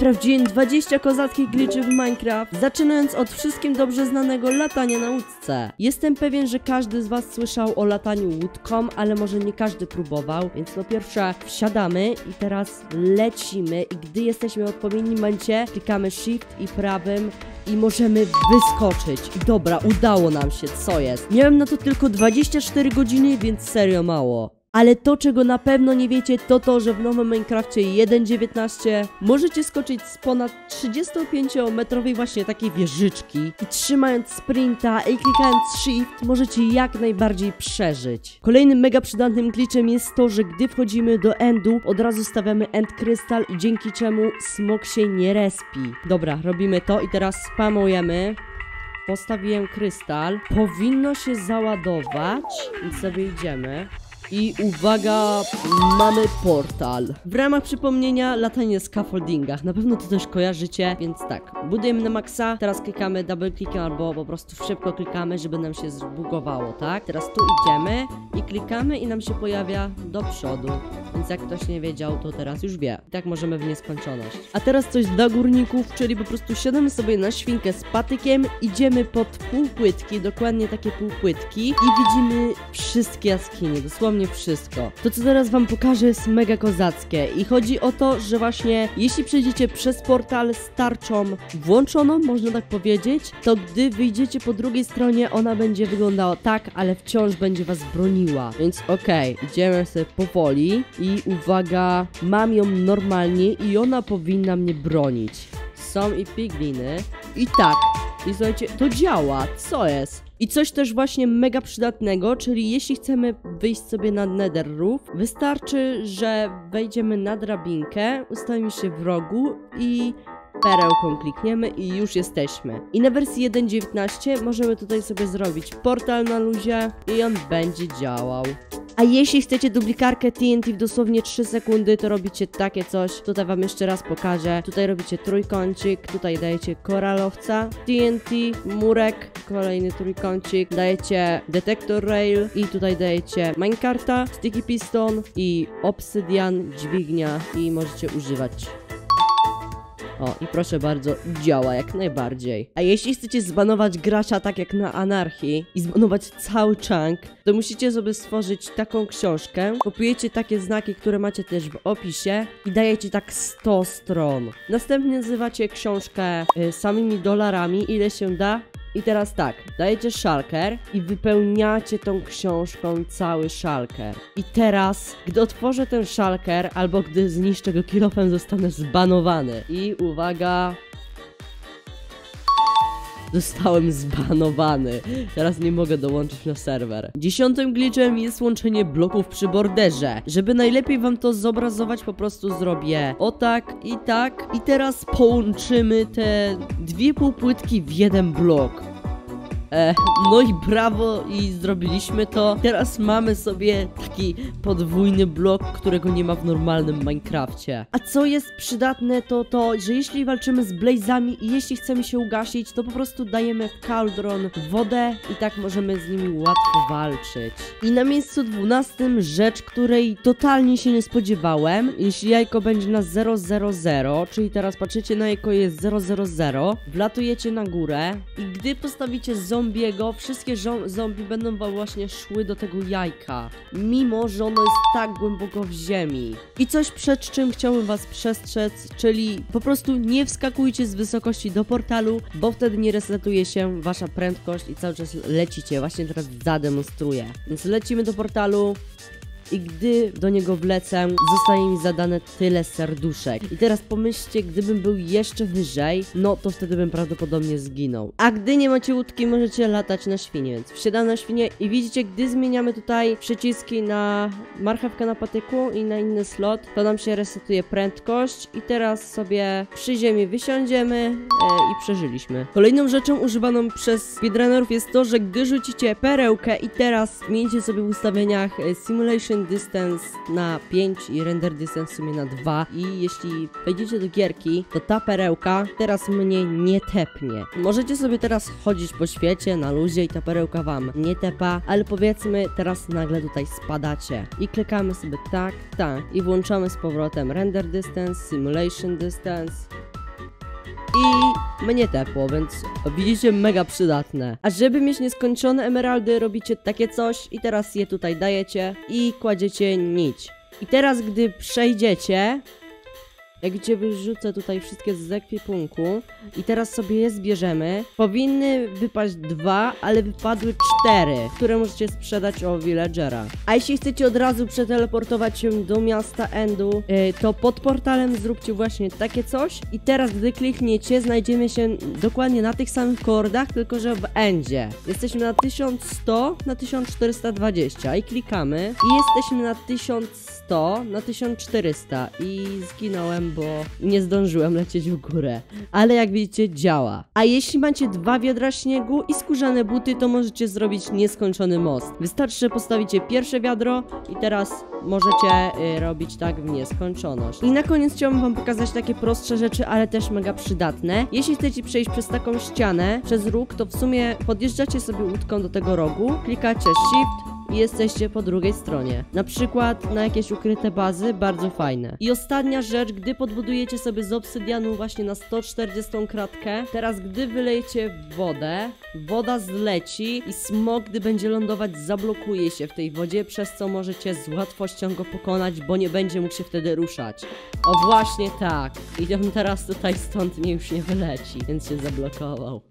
Sprawdziłem 20 kozackich glitchy w Minecraft, zaczynając od wszystkim dobrze znanego latania na łódce. Jestem pewien, że każdy z was słyszał o lataniu łódką, ale może nie każdy próbował, więc po pierwsze wsiadamy i teraz lecimy i gdy jesteśmy w odpowiednim momencie, klikamy shift i prawym i możemy wyskoczyć. I dobra, udało nam się, co jest? Miałem na to tylko 24 godziny, więc serio mało. Ale to, czego na pewno nie wiecie, to to, że w nowym Minecrafcie 1.19 możecie skoczyć z ponad 35-metrowej właśnie takiej wieżyczki i trzymając sprinta i klikając shift możecie jak najbardziej przeżyć. Kolejnym mega przydatnym glitchem jest to, że gdy wchodzimy do endu, od razu stawiamy end krystal i dzięki czemu smok się nie respi. Dobra, robimy to i teraz spamujemy. Postawiłem krystal. Powinno się załadować, więc sobie idziemy. I uwaga, mamy portal. W ramach przypomnienia latanie w scaffoldingach. Na pewno to też kojarzycie, więc tak. Budujemy na maksa, teraz klikamy double clickiem albo po prostu szybko klikamy, żeby nam się zbugowało, tak? Teraz tu idziemy i klikamy i nam się pojawia do przodu. Więc jak ktoś nie wiedział, to teraz już wie. I tak możemy w nieskończoność. A teraz coś dla górników, czyli po prostu siadamy sobie na świnkę z patykiem, idziemy pod półpłytki, dokładnie takie półpłytki i widzimy wszystkie jaskinie, dosłownie wszystko. To, co teraz wam pokażę, jest mega kozackie i chodzi o to, że właśnie jeśli przejdziecie przez portal z tarczą włączoną, można tak powiedzieć, to gdy wyjdziecie po drugiej stronie, ona będzie wyglądała tak, ale wciąż będzie was broniła. Więc okej, idziemy sobie powoli i uwaga, mam ją normalnie i ona powinna mnie bronić. Są i pigliny i tak. I słuchajcie, to działa, co jest? I coś też właśnie mega przydatnego, czyli jeśli chcemy wyjść sobie na nether roof, wystarczy, że wejdziemy na drabinkę, ustawimy się w rogu i perełką klikniemy i już jesteśmy. I na wersji 1.19 możemy tutaj sobie zrobić portal na luzie i on będzie działał. A jeśli chcecie duplikarkę TNT w dosłownie 3 sekundy, to robicie takie coś. Tutaj wam jeszcze raz pokażę. Tutaj robicie trójkącik, tutaj dajecie koralowca, TNT, murek, kolejny trójkącik, dajecie detektor rail i tutaj dajecie minecarta, sticky piston i obsydian, dźwignia i możecie używać. O, i proszę bardzo, działa jak najbardziej. A jeśli chcecie zbanować gracza tak jak na Anarchii i zbanować cały chunk, to musicie sobie stworzyć taką książkę. Kupujecie takie znaki, które macie też w opisie i dajecie tak 100 stron. Następnie nazywacie książkę samymi dolarami, ile się da. I teraz tak, dajecie shulker i wypełniacie tą książką cały shulker. I teraz, gdy otworzę ten shulker, albo gdy zniszczę go kilofem, zostanę zbanowany. I uwaga... Zostałem zbanowany. Teraz nie mogę dołączyć na serwer. 10. glitchem jest łączenie bloków przy borderze. Żeby najlepiej wam to zobrazować, po prostu zrobię o tak i tak. I teraz połączymy te dwie półpłytki w jeden blok. No i brawo, i zrobiliśmy to. Teraz mamy sobie taki podwójny blok, którego nie ma w normalnym Minecrafcie. A co jest przydatne, to to, że jeśli walczymy z blazami i jeśli chcemy się ugasić, to po prostu dajemy w cauldron wodę i tak możemy z nimi łatwo walczyć. I na miejscu 12 rzecz, której totalnie się nie spodziewałem. Jeśli jajko będzie na 000, czyli teraz patrzycie na jajko jest 000, wlatujecie na górę i gdy postawicie zombiego, wszystkie zombie będą wam właśnie szły do tego jajka, mimo że ono jest tak głęboko w ziemi. I coś, przed czym chciałbym was przestrzec, czyli po prostu nie wskakujcie z wysokości do portalu, bo wtedy nie resetuje się wasza prędkość i cały czas lecicie. Właśnie teraz zademonstruję. Więc lecimy do portalu. I gdy do niego wlecę, zostaje mi zadane tyle serduszek. I teraz pomyślcie, gdybym był jeszcze wyżej, no to wtedy bym prawdopodobnie zginął. A gdy nie macie łódki, możecie latać na świnie, więc wsiadam na świnie i widzicie, gdy zmieniamy tutaj przyciski na marchewkę na patyku i na inny slot, to nam się resetuje prędkość i teraz sobie przy ziemi wysiądziemy i przeżyliśmy. Kolejną rzeczą używaną przez speedrunnerów jest to, że gdy rzucicie perełkę i teraz zmienicie sobie w ustawieniach simulation distance na 5 i render distance w sumie na 2 i jeśli wejdziecie do gierki, to ta perełka teraz mnie nie tepnie. Możecie sobie teraz chodzić po świecie na luzie i ta perełka wam nie tepa, ale powiedzmy teraz nagle tutaj spadacie i klikamy sobie tak i włączamy z powrotem render distance, simulation distance i mnie tepło, więc widzicie, mega przydatne. A żeby mieć nieskończone emeraldy, robicie takie coś i teraz je tutaj dajecie i kładziecie nić. I teraz, gdy przejdziecie, jak widzicie, wyrzucę tutaj wszystkie z ekwipunku i teraz sobie je zbierzemy. Powinny wypaść 2, ale wypadły 4, które możecie sprzedać o villagera. A jeśli chcecie od razu przeteleportować się do miasta Endu, to pod portalem zróbcie właśnie takie coś. I teraz, gdy klikniecie, znajdziemy się dokładnie na tych samych koordach, tylko że w Endzie. Jesteśmy na 1100 na 1420 i klikamy. I jesteśmy na 1100 na 1400 i zginąłem, bo nie zdążyłem lecieć w górę. Ale jak widzicie, działa. A jeśli macie 2 wiadra śniegu i skórzane buty, to możecie zrobić nieskończony most. Wystarczy, że postawicie pierwsze wiadro i teraz możecie robić tak w nieskończoność. I na koniec chciałbym wam pokazać takie prostsze rzeczy, ale też mega przydatne. Jeśli chcecie przejść przez taką ścianę, przez róg, to w sumie podjeżdżacie sobie łódką do tego rogu, klikacie Shift i jesteście po drugiej stronie. Na przykład na jakieś ukryte bazy, bardzo fajne. I ostatnia rzecz, gdy podbudujecie sobie z obsydianu właśnie na 140 kratkę, teraz gdy wylejecie wodę, woda zleci i smok, gdy będzie lądować, zablokuje się w tej wodzie, przez co możecie z łatwością go pokonać, bo nie będzie mógł się wtedy ruszać. O właśnie tak. I on teraz tutaj stąd już nie wyleci, więc się zablokował.